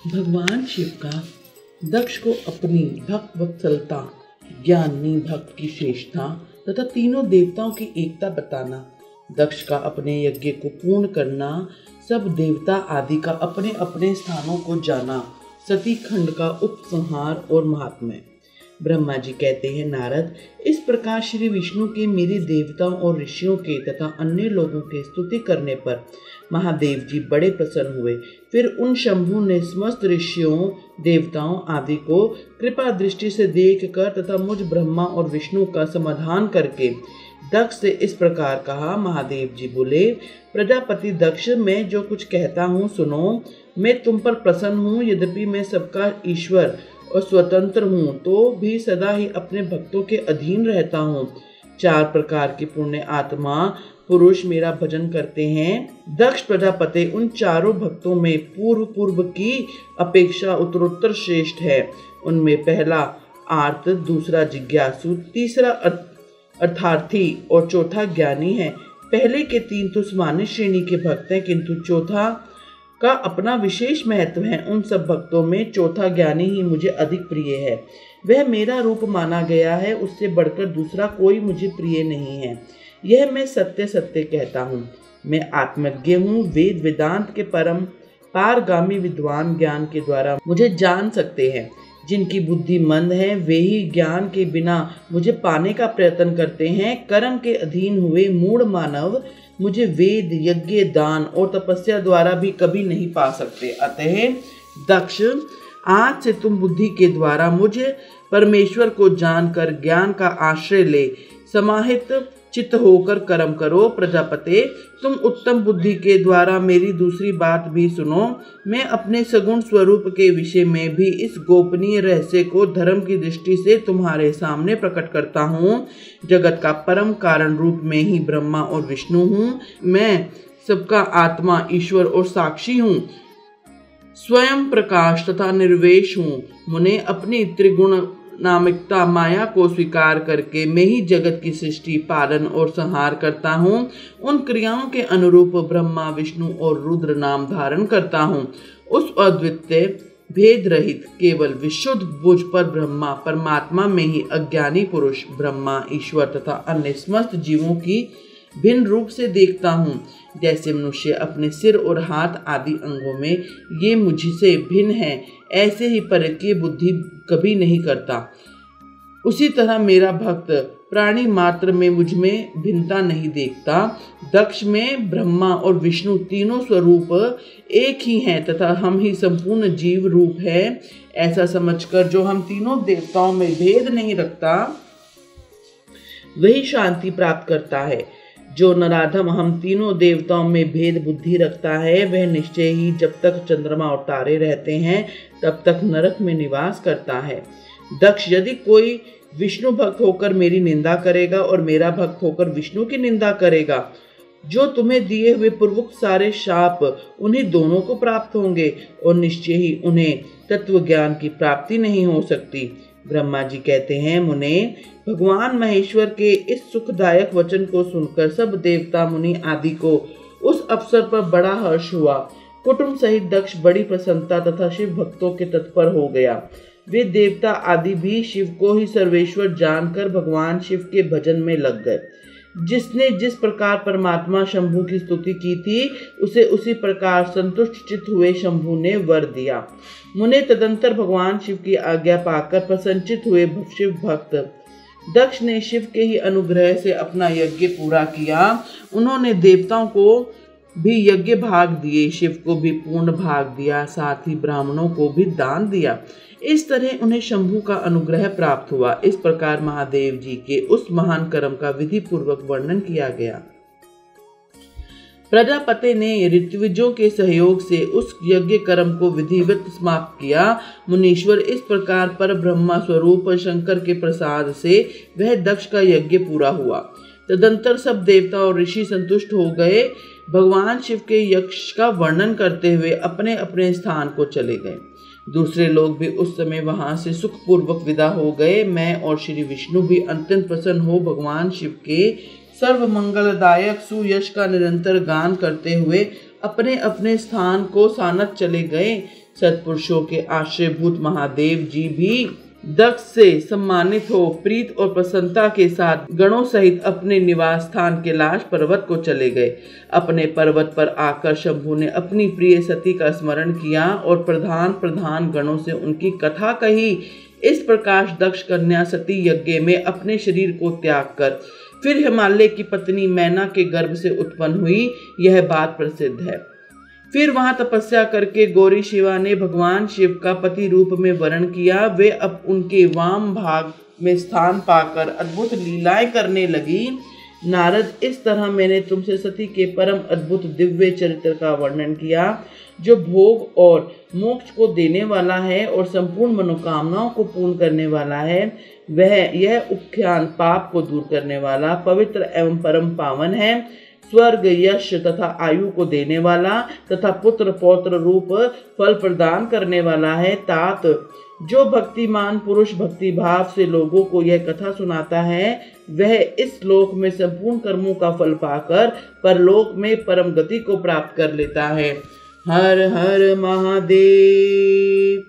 भगवान शिव का दक्ष को अपनी भक्त वत्सलता, ज्ञानी भक्त की श्रेष्ठता तथा तीनों देवताओं की एकता बताना, दक्ष का अपने यज्ञ को पूर्ण करना, सब देवता आदि का अपने अपने स्थानों को जाना, सती खंड का उपसंहार और महात्म्य। ब्रह्मा जी कहते हैं, नारद, इस प्रकार श्री विष्णु के मेरे देवताओं और ऋषियों के तथा अन्य लोगों के स्तुति करने पर महादेव जी बड़े प्रसन्न हुए। फिर उन शंभु ने समस्त ऋषियों, देवताओं आदि को कृपा दृष्टि से देखकर तथा मुझ ब्रह्मा और विष्णु का समाधान करके दक्ष से इस प्रकार कहा। महादेव जी बोले, प्रजापति दक्ष, मैं जो कुछ कहता हूँ सुनो। मैं तुम पर प्रसन्न हूँ, यद्यपि मैं सबका ईश्वर और स्वतंत्र हूँ तो भी सदा ही अपने भक्तों के अधीन रहता हूँ। 4 प्रकार के पुण्य आत्मा पुरुष मेरा भजन करते हैं। दक्ष प्रजापति उन चारों भक्तों में पूर्व की अपेक्षा उत्तरोत्तर श्रेष्ठ है। उनमें पहला आर्त, दूसरा जिज्ञासु, तीसरा अर्थार्थी और चौथा ज्ञानी है। पहले के 3 तो सामान्य श्रेणी के भक्त हैं, किंतु चौथा का अपना विशेष महत्व है। उन सब भक्तों में चौथा ज्ञानी ही मुझे अधिक प्रिय है। वह मेरा रूप माना गया है, उससे बढ़कर दूसरा कोई मुझे प्रिय नहीं है। यह मैं सत्य सत्य कहता हूँ। मैं आत्मज्ञ हूँ। वेद वेदांत के परम पारगामी विद्वान ज्ञान के द्वारा मुझे जान सकते हैं। जिनकी बुद्धि मंद है वे ही ज्ञान के बिना मुझे पाने का प्रयत्न करते हैं। कर्म के अधीन हुए मूढ़ मानव मुझे वेद, यज्ञ, दान और तपस्या द्वारा भी कभी नहीं पा सकते। अतः दक्ष, आज से तुम बुद्धि के द्वारा मुझे परमेश्वर को जानकर ज्ञान का आश्रय ले समाहित चित्त होकर कर्म करो। प्रजापते, तुम उत्तम बुद्धि के द्वारा मेरी दूसरी बात भी सुनो। मैं अपने सगुण स्वरूप के विषय में भी इस गोपनीय रहस्य को धर्म की दृष्टि से तुम्हारे सामने प्रकट करता हूँ। जगत का परम कारण रूप में ही ब्रह्मा और विष्णु हूँ। मैं सबका आत्मा, ईश्वर और साक्षी हूँ। स्वयं प्रकाश तथा निर्वेश हूँ। मुने, अपनी त्रिगुण नामिकता माया को स्वीकार करके मैं ही जगत की सृष्टि, पालन और संहार करता हूँ। उन क्रियाओं के अनुरूप ब्रह्मा, विष्णु और रुद्र नाम धारण करता हूँ। उस अद्वितीय भेद रहित केवल विशुद्ध बुझ पर ब्रह्मा परमात्मा में ही अज्ञानी पुरुष ब्रह्मा, ईश्वर तथा अन्य समस्त जीवों की भिन्न रूप से देखता हूँ। जैसे मनुष्य अपने सिर और हाथ आदि अंगों में ये मुझसे भिन्न है, ऐसे ही परकीय बुद्धि कभी नहीं करता। उसी तरह मेरा भक्त प्राणी मात्र में मुझ में भिन्नता नहीं देखता। दक्ष में ब्रह्मा और विष्णु तीनों स्वरूप एक ही हैं तथा हम ही संपूर्ण जीव रूप है। ऐसा समझकर जो हम तीनों देवताओं में भेद नहीं रखता वही शांति प्राप्त करता है। जो नराधम हम तीनों देवताओं में भेद बुद्धि रखता है वह निश्चय ही जब तक चंद्रमा और तारे रहते हैं तब तक नरक में निवास करता है। दक्ष, यदि कोई विष्णु भक्त होकर मेरी निंदा करेगा और मेरा भक्त होकर विष्णु की निंदा करेगा, जो तुम्हें दिए हुए पूर्वोक्त सारे शाप उन्हीं दोनों को प्राप्त होंगे और निश्चय ही उन्हें तत्व ज्ञान की प्राप्ति नहीं हो सकती। ब्रह्मा जी कहते हैं, मुने, भगवान महेश्वर के इस सुखदायक वचन को सुनकर सब देवता मुनि आदि को उस अवसर पर बड़ा हर्ष हुआ। कुटुंब सहित दक्ष बड़ी प्रसन्नता तथा शिव भक्तों के तत्पर हो गया। वे देवता आदि भी शिव को ही सर्वेश्वर जानकर भगवान शिव के भजन में लग गए। जिसने जिस प्रकार परमात्मा शंभु की स्तुति की थी उसे उसी प्रकार संतुष्ट चित्त हुए शंभु ने वर दिया। मुने, तदंतर भगवान शिव की आज्ञा पाकर प्रसन्नचित हुए शिव भक्त दक्ष ने शिव के ही अनुग्रह से अपना यज्ञ पूरा किया। उन्होंने देवताओं को भी यज्ञ भाग दिए, शिव को भी पूर्ण भाग दिया, साथ ही ब्राह्मणों को भी दान दिया। इस तरह उन्हें शंभु का अनुग्रह प्राप्त हुआ। इस प्रकार महादेव जी के उस महान कर्म का विधि पूर्वक वर्णन किया गया। प्रजापति ने ऋत्विजों के सहयोग से उस यज्ञ कर्म को विधिवत समाप्त किया। मुनीश्वर, इस प्रकार पर ब्रह्मा स्वरूप शंकर के प्रसाद से वह दक्ष का यज्ञ पूरा हुआ। तदंतर सब देवता और ऋषि संतुष्ट हो गए। भगवान शिव के यज्ञ का वर्णन करते हुए अपने अपने स्थान को चले गए। दूसरे लोग भी उस समय वहां से सुखपूर्वक विदा हो गए। मैं और श्री विष्णु भी अत्यंत प्रसन्न हो भगवान शिव के सर्व मंगलदायक सुयश का निरंतर गान करते हुए अपने अपने स्थान को सानत चले गए। सत्पुरुषों के आश्रयभूत महादेव जी भी दक्ष से सम्मानित हो प्रीत और प्रसन्नता के साथ गणों सहित अपने निवास स्थान कैलाश पर्वत को चले गए। अपने पर्वत पर आकर शंभु ने अपनी प्रिय सती का स्मरण किया और प्रधान गणों से उनकी कथा कही। इस प्रकार दक्ष कन्या सती यज्ञ में अपने शरीर को त्याग कर फिर हिमालय की पत्नी मैना के गर्भ से उत्पन्न हुई, यह बात प्रसिद्ध है। फिर वहां तपस्या करके गौरी शिवा ने भगवान शिव का पति रूप में वर्ण किया। वे अब उनके वाम भाग में स्थान पाकर अद्भुत लीलाएं करने लगी। नारद, इस तरह मैंने तुमसे सती के परम अद्भुत दिव्य चरित्र का वर्णन किया, जो भोग और मोक्ष को देने वाला है और संपूर्ण मनोकामनाओं को पूर्ण करने वाला है। यह उख्यान पाप को दूर करने वाला, पवित्र एवं परम पावन है, स्वर्ग, यश तथा आयु को देने वाला तथा पुत्र पौत्र रूप फल प्रदान करने वाला है। तात, जो भक्तिमान पुरुष भक्ति भाव से लोगों को यह कथा सुनाता है, वह इस लोक में संपूर्ण कर्मों का फल पाकर परलोक में परम गति को प्राप्त कर लेता है। हर हर महादेव।